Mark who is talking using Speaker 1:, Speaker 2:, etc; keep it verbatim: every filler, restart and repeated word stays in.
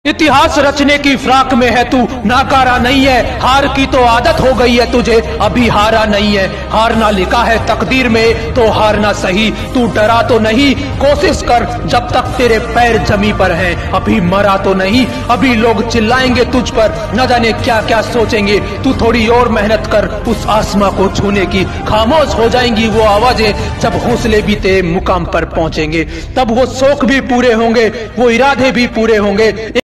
Speaker 1: इतिहास रचने की फ्राक में है तू, नाकारा नहीं है, हार की तो आदत हो गई है तुझे, अभी हारा नहीं है। हारना लिखा है तकदीर में तो हारना सही, तू डरा तो नहीं, कोशिश कर जब तक तेरे पैर जमी पर हैं, अभी मरा तो नहीं। अभी लोग चिल्लाएंगे तुझ पर, न जाने क्या क्या सोचेंगे, तू थोड़ी और मेहनत कर उस आसमां को छूने की। खामोश हो जाएंगी वो आवाजें जब हौसले भी तेरे मुकाम पर पहुंचेंगे, तब वो शौक भी पूरे होंगे, वो इरादे भी पूरे होंगे।